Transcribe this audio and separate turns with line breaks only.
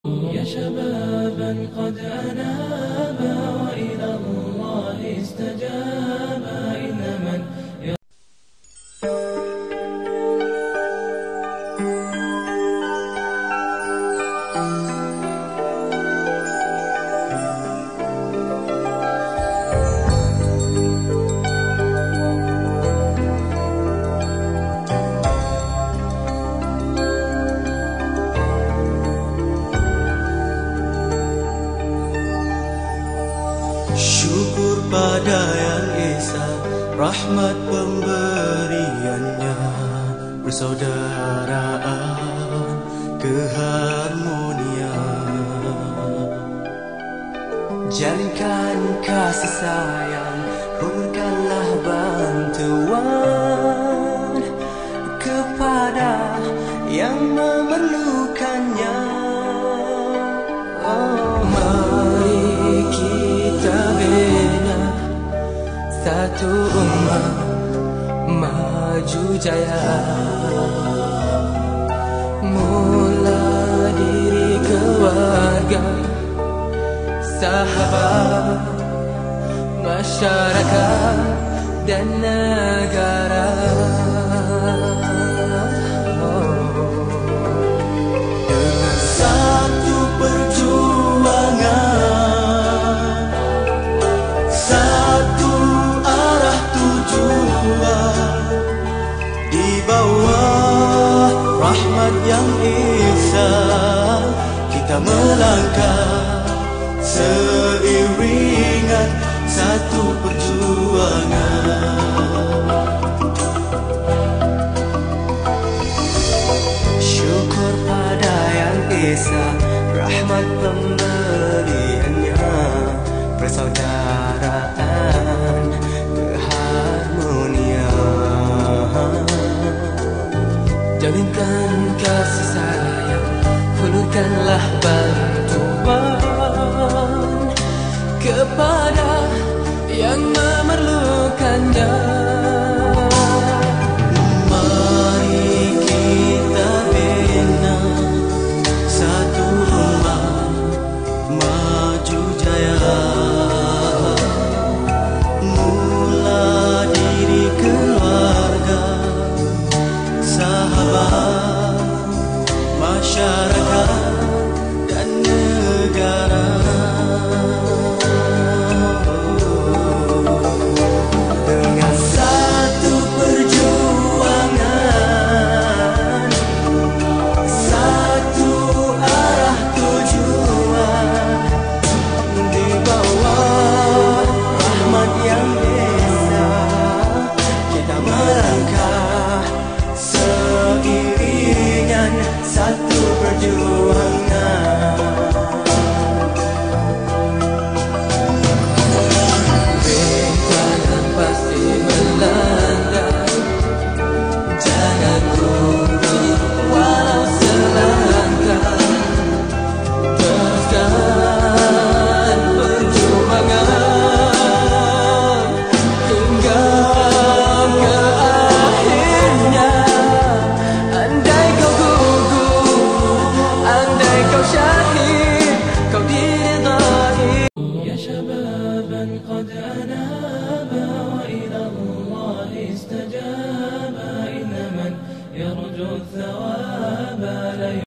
يا شبابا قد أنابا وإلى الله استجابا إن من
Syukur pada Yang Esa, rahmat pemberiannya, persaudaraan, keharmonian. Jalinkan kasih sayang, hulurkanlah bantuan kepada yang memerlukannya. Mari kita bina satu umat maju jaya. Mula diri keluarga, sahabat, masyarakat dan negara. Dengan satu perjuangan, satu arah tujuan, di bawah rahmat Yang Esa kita melangkah seiringan satu perjuangan. Syukur pada Yang Esa, rahmat pemberiannya, persaudaraan, keharmonian. Jalinkan kasih sayang, hulurkanlah bantuan kepada yang memerlukannya. Mari kita bina satu umat maju jaya. Mula diri keluarga, sahabat, masyarakat dan negara. Dengan satu perjuangan, satu arah tujuan, di bawah rahmat Yang Esa kita melangkah seiringan satu perjuangan. Rintangan pasti melanda, jangan mundur walau selangkah. Teruskan perjuangan hingga ke akhirnya. Andai kau gugur, andai kau syahid, kau diridai.
يا شبابا قد أنابا وإلى الله استجابا إن من يرجو الثواب لا